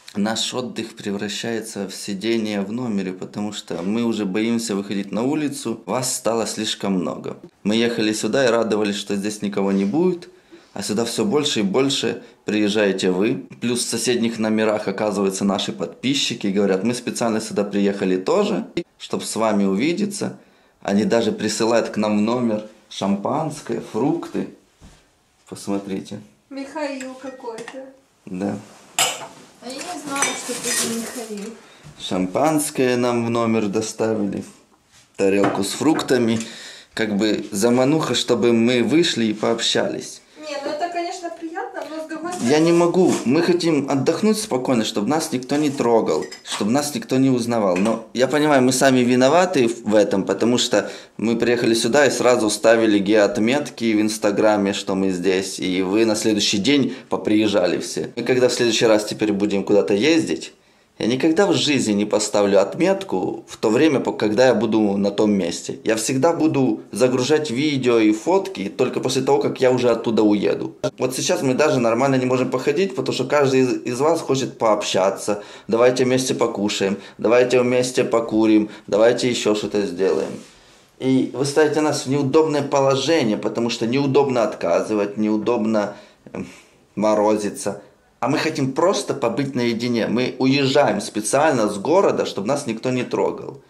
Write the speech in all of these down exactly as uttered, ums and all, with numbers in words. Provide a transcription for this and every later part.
наш отдых превращается в сидение в номере, потому что мы уже боимся выходить на улицу. Вас стало слишком много. Мы ехали сюда и радовались, что здесь никого не будет. А сюда все больше и больше приезжаете вы. Плюс в соседних номерах оказываются наши подписчики и говорят, мы специально сюда приехали тоже, чтобы с вами увидеться. Они даже присылают к нам в номер шампанское, фрукты. Посмотрите. Михаил какой-то. Да. А я не знала, что это за Михаил. Шампанское нам в номер доставили. Тарелку с фруктами. Как бы замануха, чтобы мы вышли и пообщались. Не, ну это, конечно, приятно, но с другой стороны... Я не могу. Мы хотим отдохнуть спокойно, чтобы нас никто не трогал, чтобы нас никто не узнавал. Но я понимаю, мы сами виноваты в этом, потому что мы приехали сюда и сразу ставили геоотметки в Инстаграме, что мы здесь. И вы на следующий день поприезжали все. И когда в следующий раз теперь будем куда-то ездить, я никогда в жизни не поставлю отметку в то время, когда я буду на том месте. Я всегда буду загружать видео и фотки только после того, как я уже оттуда уеду. Вот сейчас мы даже нормально не можем походить, потому что каждый из, из вас хочет пообщаться. Давайте вместе покушаем, давайте вместе покурим, давайте еще что-то сделаем. И вы ставите нас в неудобное положение, потому что неудобно отказывать, неудобно морозиться. А мы хотим просто побыть наедине. Мы уезжаем специально с города, чтобы нас никто не трогал.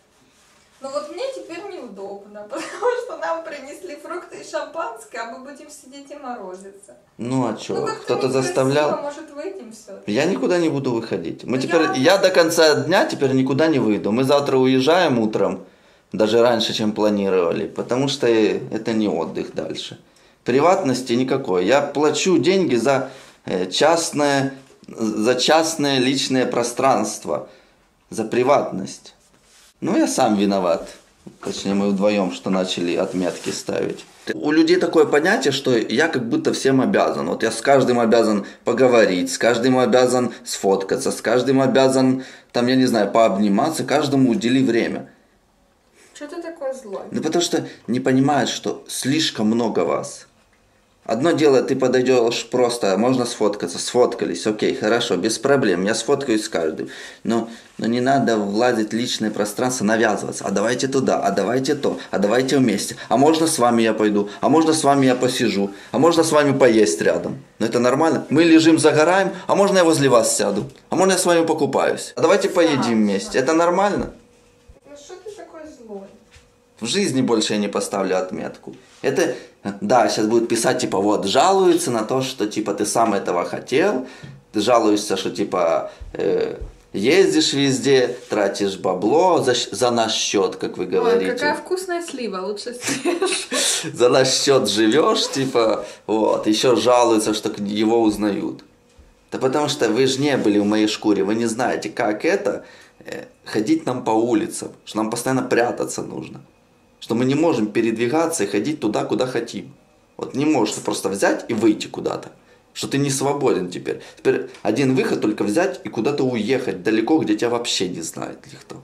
Ну вот мне теперь неудобно, потому что нам принесли фрукты и шампанское, а мы будем сидеть и морозиться. Ну а что? Ну, кто-то заставлял? Может, выйдем все? Я никуда не буду выходить. Мы ну, теперь, я... я до конца дня теперь никуда не выйду. Мы завтра уезжаем утром, даже раньше, чем планировали, потому что это не отдых дальше. Приватности никакой. Я плачу деньги за... частное, за частное личное пространство, за приватность. Ну, я сам виноват. Точнее, мы вдвоем, что начали отметки ставить. У людей такое понятие, что я как будто всем обязан. Вот я с каждым обязан поговорить, с каждым обязан сфоткаться, с каждым обязан, там, я не знаю, пообниматься, каждому удели время. Что ты такой злой? Ну, потому что не понимают, что слишком много вас. Одно дело, ты подойдешь просто, можно сфоткаться, сфоткались, окей, хорошо, без проблем, я сфоткаюсь с каждым. Но, но не надо влазить в личное пространство, навязываться. А давайте туда, а давайте то, а давайте вместе. А можно с вами я пойду, а можно с вами я посижу, а можно с вами поесть рядом. Но это нормально. Мы лежим, загораем, а можно я возле вас сяду, а можно я с вами покупаюсь. А давайте поедим вместе. Это нормально? Ну что ты такой злой? В жизни больше я не поставлю отметку. Это, да, сейчас будут писать, типа, вот, жалуются на то, что, типа, ты сам этого хотел, ты жалуешься, что, типа, э, ездишь везде, тратишь бабло за, за наш счет, как вы говорите. Ой, какая вкусная слива, лучше съешь. За наш счет живешь, типа, вот, еще жалуются, что его узнают. Да потому что вы же не были в моей шкуре, вы не знаете, как это э, ходить нам по улицам, что нам постоянно прятаться нужно. Что мы не можем передвигаться и ходить туда, куда хотим. Вот не можешь ты просто взять и выйти куда-то. Что ты не свободен теперь. Теперь один выход только взять и куда-то уехать далеко, где тебя вообще не знает никто.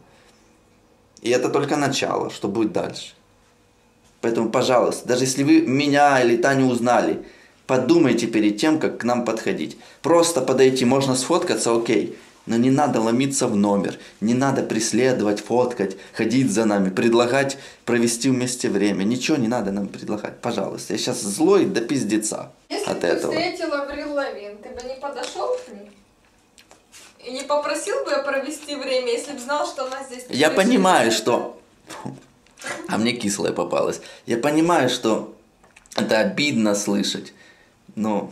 И это только начало, что будет дальше. Поэтому, пожалуйста, даже если вы меня или Таню узнали, подумайте перед тем, как к нам подходить. Просто подойти, можно сфоткаться, окей. Но не надо ломиться в номер, не надо преследовать, фоткать, ходить за нами, предлагать провести вместе время. Ничего не надо нам предлагать, пожалуйста. Я сейчас злой до пиздеца Если от бы этого. ты встретила Аврил Лавин, ты бы не подошел к ней? И не попросил бы провести время, если бы знал, что она здесь... Я понимаю, что... А мне кислая попалась. Я понимаю, что это обидно слышать, но...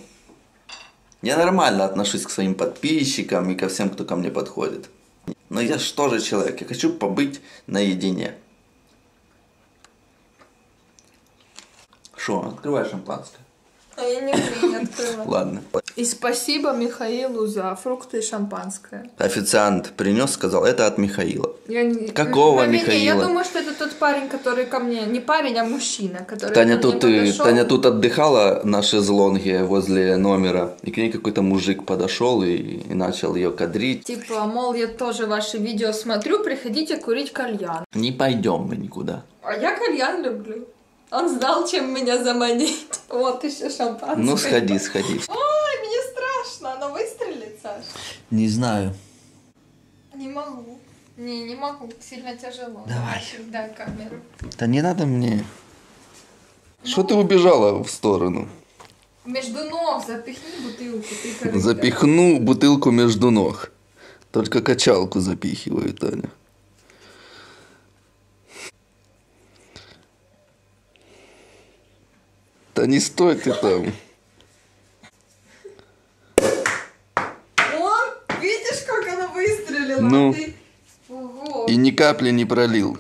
Я нормально отношусь к своим подписчикам и ко всем, кто ко мне подходит. Но я же тоже человек, я хочу побыть наедине. Шо, открывай шампанское. А я не умею открывать. Ладно. И спасибо Михаилу за фрукты и шампанское. Официант принес, сказал, это от Михаила. Я не... Какого Наверное, Михаила? Я думаю, что это тот парень, который ко мне... Не парень, а мужчина, который Таня ко мне тут, подошел. Таня тут отдыхала на шезлонге возле номера, и к ней какой-то мужик подошел и, и начал ее кадрить. Типа, мол, я тоже ваши видео смотрю, приходите курить кальян. Не пойдем мы никуда. А я кальян люблю. Он знал, чем меня заманить. Вот еще шампанское. Ну сходи, сходи. Ой, мне страшно, оно выстрелит. Саш? Не знаю. Не могу. Не, не могу. Сильно тяжело. Давай. Дай камеру. Да не надо мне. Что ты убежала в сторону? Между ног запихни бутылку. Ты корыто. Запихну бутылку между ног. Только качалку запихиваю, Таня. Да не стой ты там. О, видишь, как она выстрелила? Ну. Ты... Ого. И ни капли не пролил.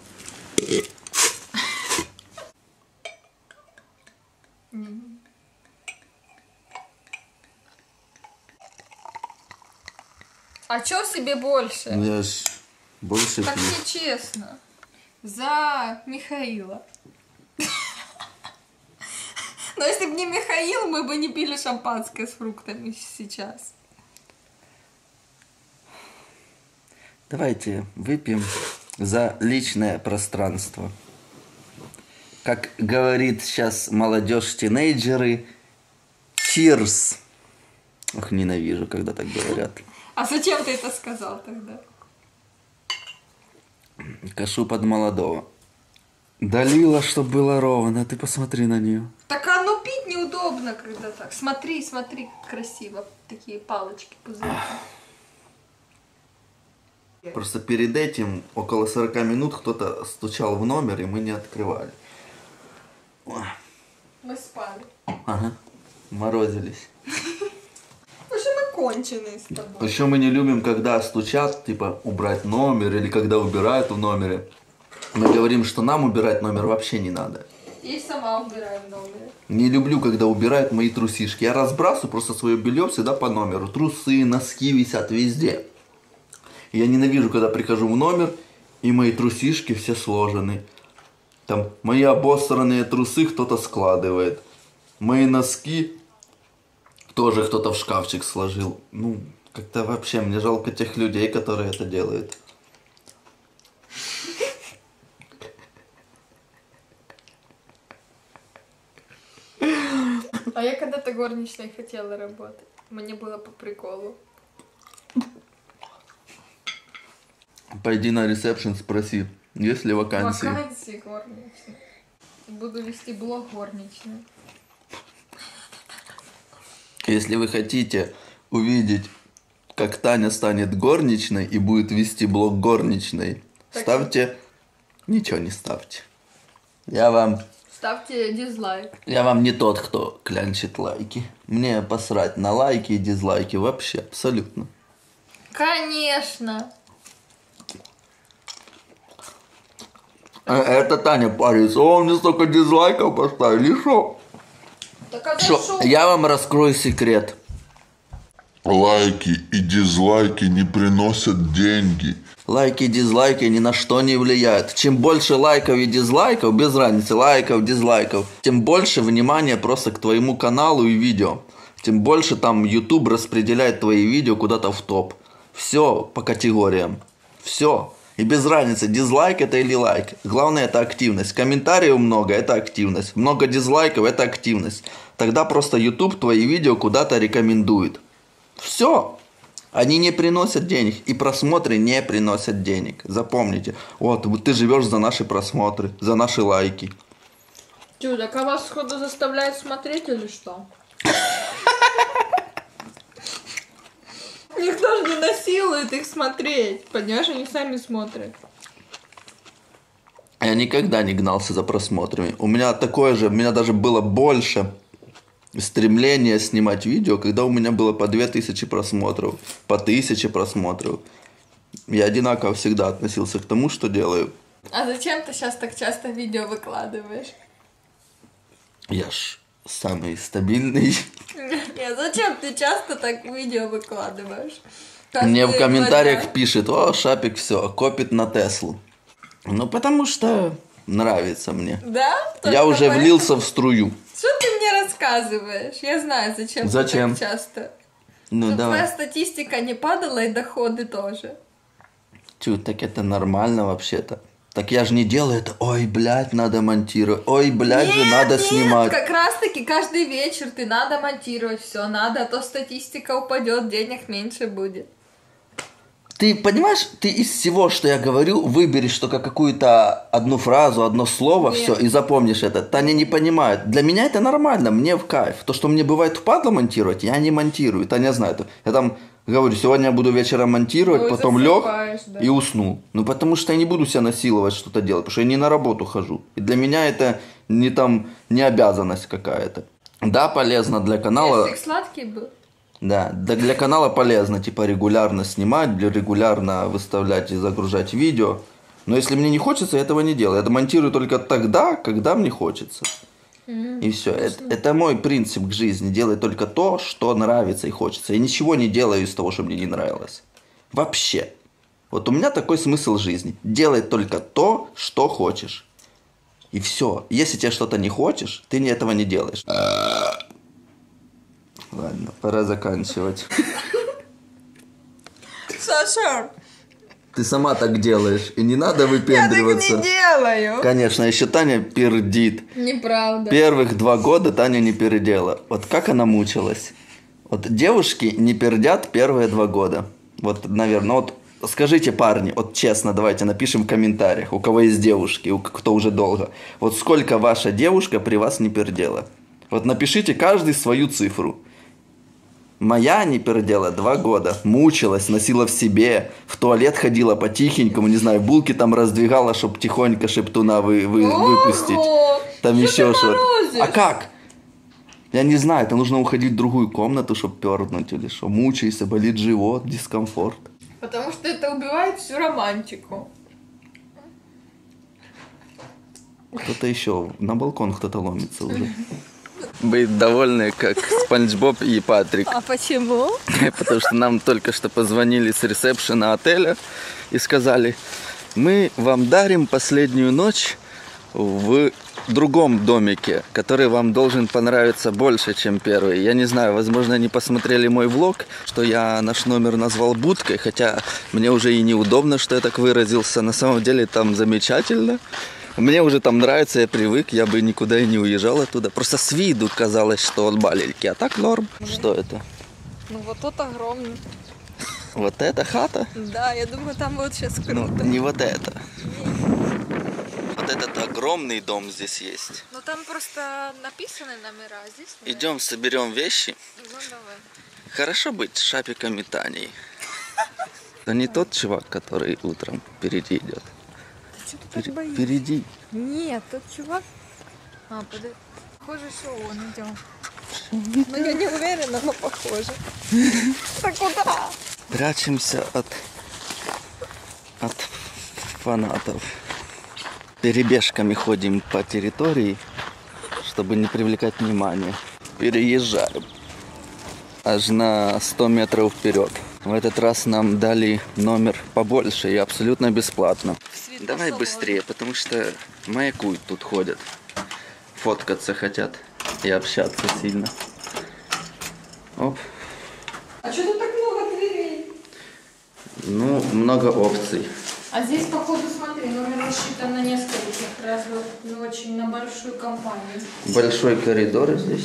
А чё себе больше? Я ж больше Так пью. нечестно. За Михаила. Но если бы не Михаил, мы бы не пили шампанское с фруктами сейчас. Давайте выпьем за личное пространство. Как говорит сейчас молодежь, тинейджеры, cheers. Ох, ненавижу, когда так говорят. А зачем ты это сказал тогда? Кашу под молодого. Долила, чтоб было ровно. Ты посмотри на нее. Так а ну пить неудобно, когда так. Смотри, смотри, как красиво. Такие палочки, пузырьки. Просто перед этим около сорока минут кто-то стучал в номер, и мы не открывали. Ой. Мы спали. Ага, морозились. Потому что мы конченые с тобой. Еще мы не любим, когда стучат, типа, убрать номер, или когда убирают в номере. Мы говорим, что нам убирать номер вообще не надо. И сама убираю в номере. Не люблю, когда убирают мои трусишки. Я разбрасываю просто свое белье всегда по номеру. Трусы, носки висят везде. Я ненавижу, когда прихожу в номер, и мои трусишки все сложены. Там мои обосранные трусы кто-то складывает. Мои носки тоже кто-то в шкафчик сложил. Ну, как-то вообще мне жалко тех людей, которые это делают. А я когда-то горничной хотела работать. Мне было по приколу. Пойди на ресепшн, спроси, есть ли вакансии. Вакансии горничной. Буду вести блог горничной. Если вы хотите увидеть, как Таня станет горничной и будет вести блог горничной, Так. ставьте... Ничего не ставьте. Я вам... Ставьте дизлайк. Я вам не тот, кто клянчит лайки. Мне посрать на лайки и дизлайки вообще, абсолютно. Конечно. А это Таня парится. О, мне столько дизлайков поставили, шо? Так а за Шо? шо? Я вам раскрою секрет. Лайки и дизлайки не приносят деньги. Лайки и дизлайки ни на что не влияют. Чем больше лайков и дизлайков, без разницы, лайков, дизлайков, тем больше внимания просто к твоему каналу и видео. Тем больше там YouTube распределяет твои видео куда-то в топ. Все по категориям. Все. И без разницы, дизлайк это или лайк. Главное это активность. Комментариев много, это активность. Много дизлайков, это активность. Тогда просто YouTube твои видео куда-то рекомендует. Все. Они не приносят денег. И просмотры не приносят денег. Запомните. Вот, ты живешь за наши просмотры, за наши лайки. Чё, так а вас сходу заставляют смотреть или что? Никто же не насилует их смотреть. Понимаешь, они сами смотрят. Я никогда не гнался за просмотрами. У меня такое же, у меня даже было больше стремления снимать видео, когда у меня было по две тысячи просмотров, по тысяче просмотров. Я одинаково всегда относился к тому, что делаю. А зачем ты сейчас так часто видео выкладываешь? Я ж самый стабильный. Нет, зачем ты часто так видео выкладываешь? Мне в Каждые комментариях два дня. пишет: о, Шапик все, копит на Теслу. Ну, потому что нравится мне. Да? Я Только уже поэтому? влился в струю. Что ты мне рассказываешь? Я знаю, зачем, Зачем? ты так часто. Ну, Чтобы давай. твоя статистика не падала и доходы тоже. Чё, так это нормально вообще-то. Так я же не делаю это, ой, блядь, надо монтировать, ой, блядь, нет, же надо нет, снимать. Как раз таки каждый вечер ты надо монтировать все, надо, а то статистика упадет, денег меньше будет. Ты понимаешь, ты из всего, что я говорю, выберешь только какую-то одну фразу, одно слово, Нет. все, и запомнишь это. Таня не понимает. Для меня это нормально, мне в кайф. То, что мне бывает впадло монтировать, я не монтирую. Таня знает. Я там говорю, сегодня я буду вечером монтировать, Ой, потом лег да. и уснул. Ну, потому что я не буду себя насиловать что-то делать, потому что я не на работу хожу. И для меня это не там, не обязанность какая-то. Да, полезно для канала. Персик сладкий был. Да, да, для канала полезно, типа, регулярно снимать, для- регулярно выставлять и загружать видео. Но если мне не хочется, я этого не делаю. Я монтирую только тогда, когда мне хочется. И все. Это, это мой принцип к жизни. Делать только то, что нравится и хочется. Я ничего не делаю из того, что мне не нравилось. Вообще. Вот у меня такой смысл жизни. Делай только то, что хочешь. И все. Если тебе что-то не хочешь, ты этого не делаешь. Ладно, пора заканчивать. Саша, Ты сама так делаешь, и не надо я так выпендриваться. не делаю. Конечно, еще Таня пердит. Неправда. Первых два года Таня не пердела. Вот как она мучилась. Вот девушки не пердят первые два года. Вот, наверное, вот скажите, парни, вот честно, давайте напишем в комментариях, у кого есть девушки, у кто уже долго. Вот сколько ваша девушка при вас не пердела. Вот напишите каждый свою цифру. Моя не пердела два года, мучилась, носила в себе, в туалет ходила по-тихенькому, не знаю, булки там раздвигала, чтобы тихонько шептуна вы, вы, выпустить. Ого! Там Что еще ты что-то. морозишь? А как? Я не знаю, это нужно уходить в другую комнату, чтобы пернуть или что. Мучайся, болит живот, дискомфорт. Потому что это убивает всю романтику. Кто-то еще, на балкон кто-то ломится уже. Быть довольны, как Спанч Боб и Патрик. А почему? Потому что нам только что позвонили с ресепшена отеля и сказали, мы вам дарим последнюю ночь в другом домике, который вам должен понравиться больше, чем первый. Я не знаю, возможно, они посмотрели мой влог, что я наш номер назвал будкой, хотя мне уже и неудобно, что я так выразился. На самом деле там замечательно. Мне уже там нравится, я привык, я бы никуда и не уезжал оттуда. Просто с виду казалось, что он маленький, а так норм. Что это? Ну вот тот огромный. Вот эта хата? Да, я думаю, там будет сейчас Ну, круто. не вот это. Вот этот огромный дом здесь есть. Ну там просто написаны номера, а здесь нет. Идем, соберем вещи. Ну давай. Хорошо быть Шапиком и Таней. Это не тот чувак, который утром впереди идет. Ты что ты так боишься? Впереди. Нет, тот чувак... А, подожди. Похоже, что он идем. Ну я не уверена, но похоже. Так куда? Прячемся от, от фанатов. Перебежками ходим по территории, чтобы не привлекать внимания. Переезжаем аж на сто метров вперед. В этот раз нам дали номер побольше и абсолютно бесплатно. Давай быстрее, потому что маякуют тут ходят. Фоткаться хотят и общаться сильно. Оп. А что тут так много дверей? Ну, много опций. А здесь, походу, смотри, номер рассчитан на нескольких, раз вы очень на большую компанию. Большой коридор здесь.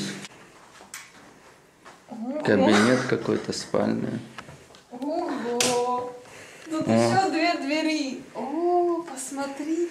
Ого. Кабинет какой-то спальный. Ого! Тут О. еще две двери. О, посмотри.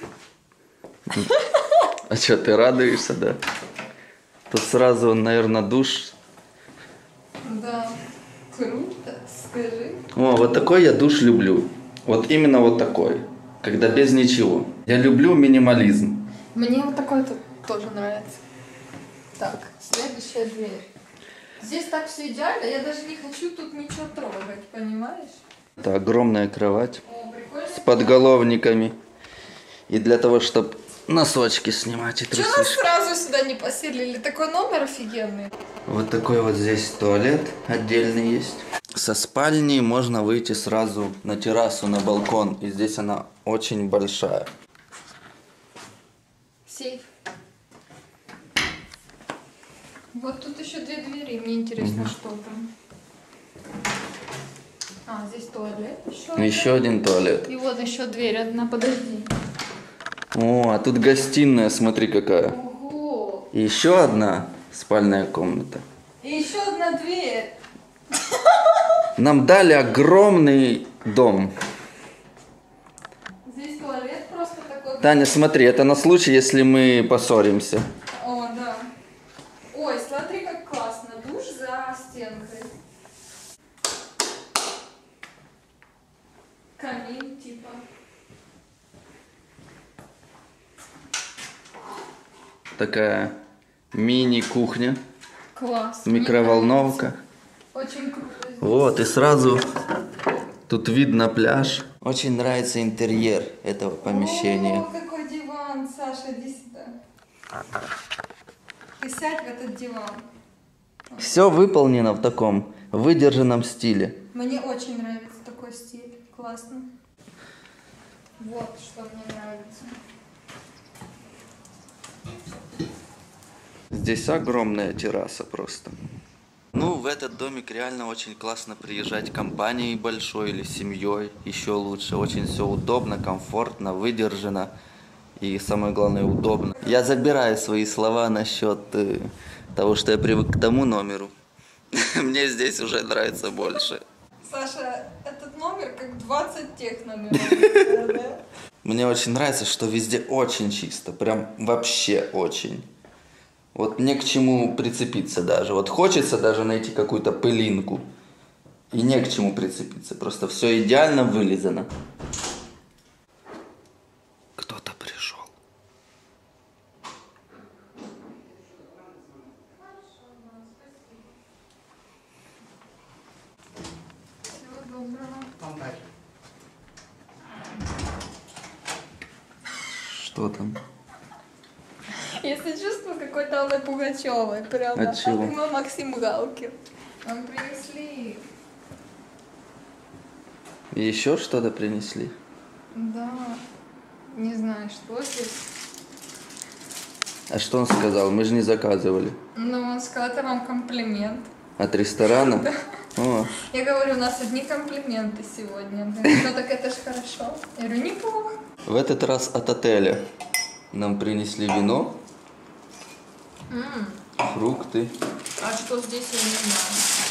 А что, ты радуешься, да? Тут сразу, наверное, душ. Да, круто, скажи. О, вот такой я душ люблю. Вот именно вот такой. Когда без ничего. Я люблю минимализм. Мне вот такой тут тоже нравится. Так, следующая дверь. Здесь так все идеально, я даже не хочу тут ничего трогать, понимаешь? Это огромная кровать О, прикольно. с подголовниками. И для того, чтобы носочки снимать и Чего нас трусишки. сразу сюда не поселили? Такой номер офигенный. Вот такой вот здесь туалет отдельный есть. Со спальни можно выйти сразу на террасу, на балкон. И здесь она очень большая. Сейф. Вот тут еще две двери, мне интересно, Мгм. что там. А, здесь туалет еще. Еще один туалет. И вот еще дверь одна, подожди. О, а тут гостиная, смотри какая. Ого! И еще одна спальная комната. И еще одна дверь. Нам дали огромный дом. Здесь туалет просто такой. Таня, смотри, это на случай, если мы поссоримся. О, да. Ой, смотри, как классно. Душ за стенкой. Камин, типа. Такая мини-кухня, Класс. микроволновка. Очень круто. Вот, и сразу тут видно пляж. Очень нравится интерьер этого помещения. О, какой диван, Саша, иди сюда. Ты сядь в этот диван. Все выполнено в таком выдержанном стиле. Мне очень нравится такой стиль. Классно. Вот что мне нравится. Здесь огромная терраса просто. Ну, в этот домик реально очень классно приезжать компанией большой или семьей. Еще лучше. Очень все удобно, комфортно, выдержано. И самое главное, удобно. Я забираю свои слова насчет э, того, что я привык к тому номеру. Мне здесь уже нравится больше. Саша, этот номер как двадцать тех номеров. Мне очень нравится, что везде очень чисто. Прям вообще очень. Вот не к чему прицепиться даже. Вот хочется даже найти какую-то пылинку. И не к чему прицепиться. Просто все идеально вылизано. Кто-то пришел. Всего доброго. Что там? Если чувствую какой-то Аллы Пугачевой. Прям. От чего? Мы Максим Галкин. Нам принесли. И еще что-то принесли? Да. Не знаю, что здесь. А что он сказал? Мы же не заказывали. Ну, он сказал, это вам комплимент. От ресторана? О, Я говорю, у нас одни комплименты сегодня. Ну так это ж хорошо. Я говорю, неплохо. в этот раз от отеля нам принесли вино, М, фрукты, А что здесь, я не знаю.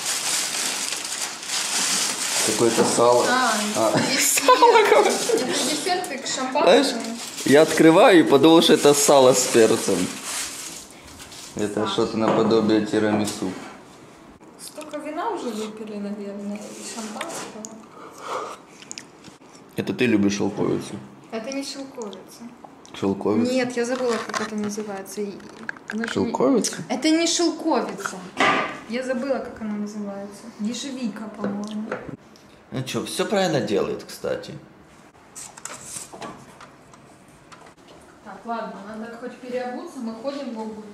какое-то сало. А, А, десерт. Это десерты к Знаешь, шампанскому. я открываю и подумал, что это сало с перцем. Это что-то наподобие тирамису. Столько вина уже выпили, наверное, и шампанского. Это ты любишь шелковицу? Это не шелковица. Шелковицу? Нет, я забыла, как это называется. И- оно же не- Шелковица? Это не шелковица. Я забыла, как она называется. Ежевика, по-моему. Ну что, все правильно делает, кстати. Так, ладно, надо хоть переобуться, мы ходим в обуви.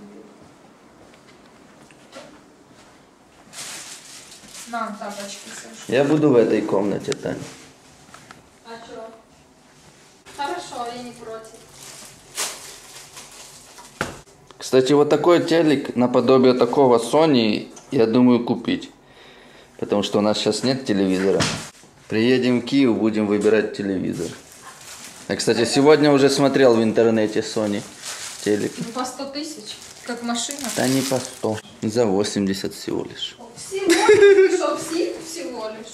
На, тапочки, Саша. Я буду в этой комнате, Тань. А чё? Хорошо, я не против. Кстати, вот такой телек наподобие такого Sony, я думаю, купить. Потому что у нас сейчас нет телевизора. Приедем в Киев, будем выбирать телевизор. Я, кстати, сегодня уже смотрел в интернете Sony телек. Ну, по сто тысяч, как машина. Да не по сто, за восемьдесят всего лишь. Всего лишь, что псих, всего лишь.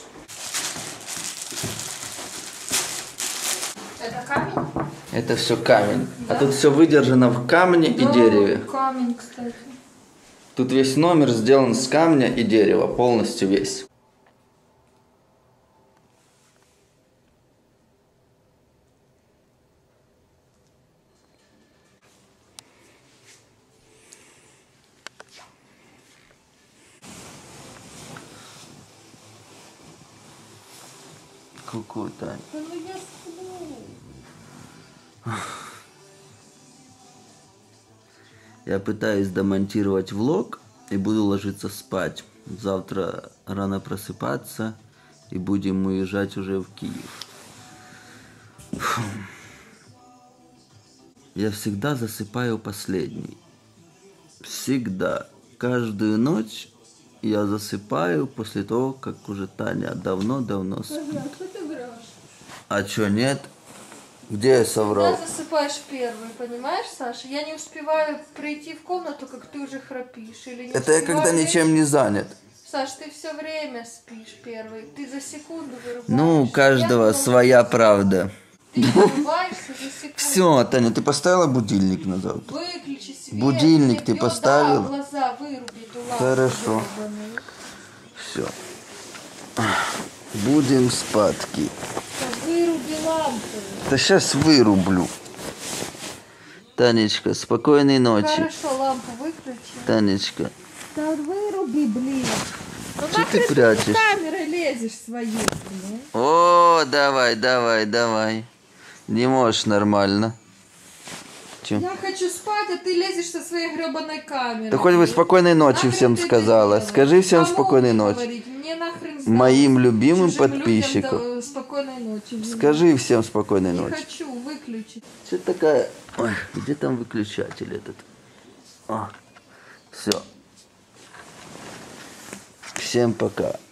Это камень? Это все камень. Да? А тут все выдержано в камне и Да, дереве. камень, кстати. Тут весь номер сделан с камня и дерева, полностью весь. Ку-ку, Тань. Ну я сплю. Я пытаюсь домонтировать влог и буду ложиться спать. Завтра рано просыпаться и будем уезжать уже в Киев. Фу. Я всегда засыпаю последний. Всегда. Каждую ночь я засыпаю после того, как уже Таня давно-давно спит. Ага, что ты врешь? А чё нет? Где я Ты соврал? засыпаешь первый, понимаешь, Саша? Я не успеваю прийти в комнату, как ты уже храпишь. Или не Это я успеваю когда лечь. ничем не занят. Саш, ты все время спишь первый. Ты за секунду вырубаешься. Ну, у Я каждого думала, своя правда. Ты вырубаешься за секунду. Все, Таня, ты поставила будильник на завтра? Выключи свет. Будильник ты свет, поставил? Да, глаза выруби эту лампу. Хорошо. ёбаную. Все. Будем спадки. Да выруби лампу. Да сейчас вырублю. Танечка, спокойной ночи. Хорошо, лампу выключи. Танечка, Да выруби, блин. Ну Что ты нахрен прячешь? с камерой лезешь своей, блин. о, давай, давай, давай. Не можешь нормально. Че? Я хочу спать, а ты лезешь со своей гребаной камерой. Да хоть бы спокойной ночи Нахрен всем ты это сказала. делаешь? Скажи всем Кому спокойной мне ночи. говорить? Мне нахрен знать. Моим любимым Чужим подписчикам. людям, да, спокойной ночи. Скажи всем спокойной Не ночи. хочу, выключить. Что такая? Ой, где там выключатель этот? Все. Всем пока.